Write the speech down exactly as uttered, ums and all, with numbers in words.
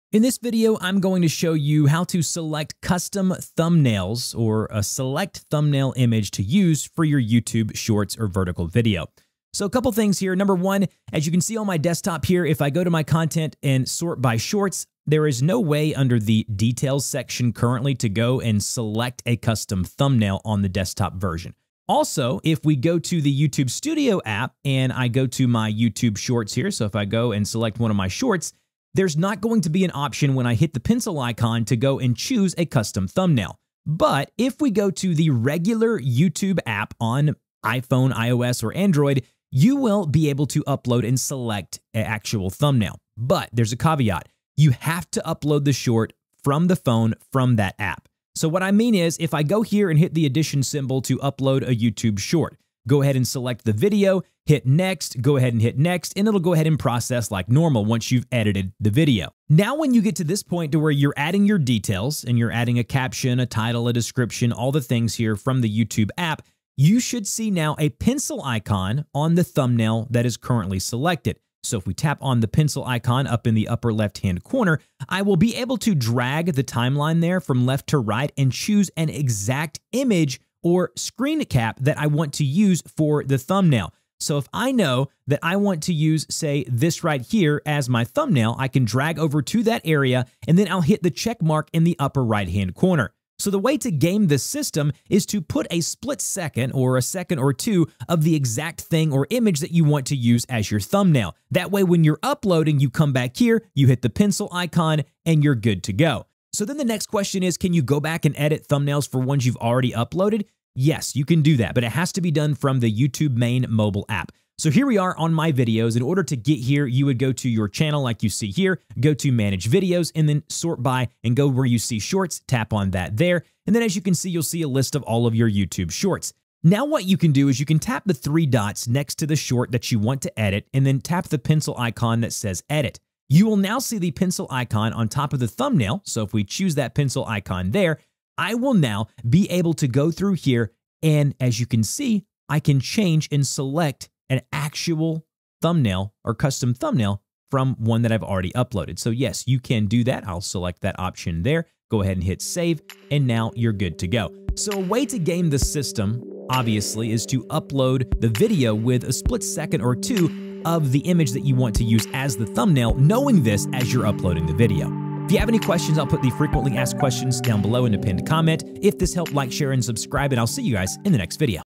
In this video, I'm going to show you how to select custom thumbnails or a select thumbnail image to use for your YouTube Shorts or vertical video. So a couple things here. Number one, as you can see on my desktop here, if I go to my content and sort by shorts, there is no way under the details section currently to go and select a custom thumbnail on the desktop version. Also, if we go to the YouTube Studio app and I go to my YouTube Shorts here, so if I go and select one of my shorts, there's not going to be an option when I hit the pencil icon to go and choose a custom thumbnail. But if we go to the regular YouTube app on iPhone, iOS, or Android, you will be able to upload and select an actual thumbnail. But there's a caveat. You have to upload the short from the phone from that app. So what I mean is, if I go here and hit the addition symbol to upload a YouTube short, go ahead and select the video, hit next, go ahead and hit next, and it'll go ahead and process like normal once you've edited the video. Now, when you get to this point to where you're adding your details and you're adding a caption, a title, a description, all the things here from the YouTube app, you should see now a pencil icon on the thumbnail that is currently selected. So if we tap on the pencil icon up in the upper left-hand corner, I will be able to drag the timeline there from left to right and choose an exact image or screen cap that I want to use for the thumbnail. So if I know that I want to use, say, this right here as my thumbnail, I can drag over to that area and then I'll hit the check mark in the upper right-hand corner. So the way to game this system is to put a split second or a second or two of the exact thing or image that you want to use as your thumbnail. That way, when you're uploading, you come back here, you hit the pencil icon, and you're good to go. So then the next question is, can you go back and edit thumbnails for ones you've already uploaded? Yes, you can do that, but it has to be done from the YouTube main mobile app. So here we are on my videos. In order to get here, you would go to your channel like you see here, go to manage videos, and then sort by and go where you see shorts, tap on that there. And then as you can see, you'll see a list of all of your YouTube shorts. Now what you can do is you can tap the three dots next to the short that you want to edit, and then tap the pencil icon that says edit. You will now see the pencil icon on top of the thumbnail. So if we choose that pencil icon there, I will now be able to go through here, and as you can see, I can change and select an actual thumbnail or custom thumbnail from one that I've already uploaded. So yes, you can do that. I'll select that option there, go ahead and hit save, and now you're good to go. So a way to game the system, obviously, is to upload the video with a split second or two of the image that you want to use as the thumbnail, knowing this as you're uploading the video. If you have any questions, I'll put the frequently asked questions down below in the pinned comment. If this helped, like, share, and subscribe, and I'll see you guys in the next video.